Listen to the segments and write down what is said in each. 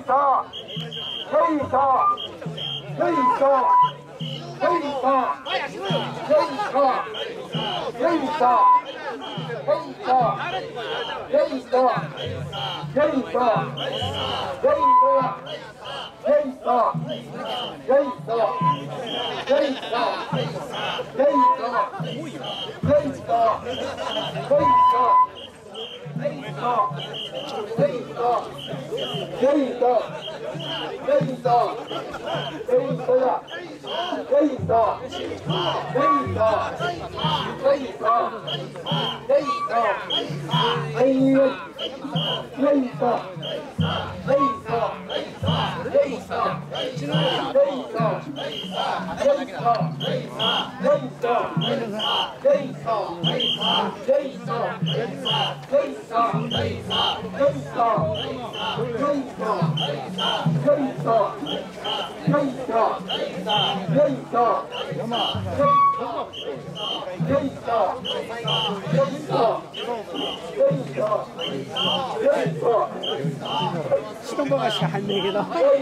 시동 거가 시간 한 얘기다.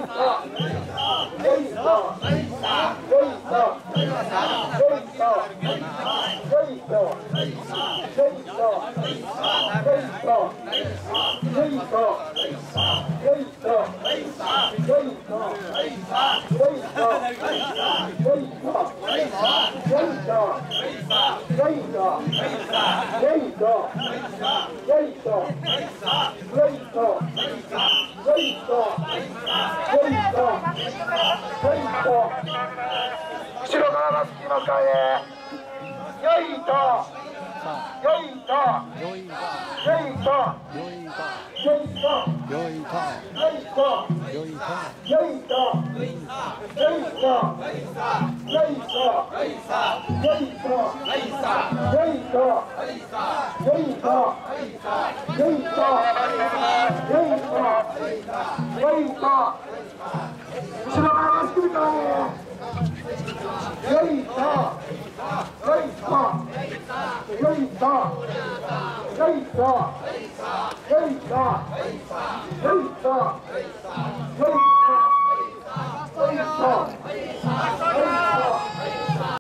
後ろからマスキの会へよいとよいとよいとよいとよいとよいとよいとよいとよいとよいとよいとよいとよいとよいとよいとよいとよいと後ろからマスキの会へよいとよいとよいとよいとよいとよいとよいとよいとよいと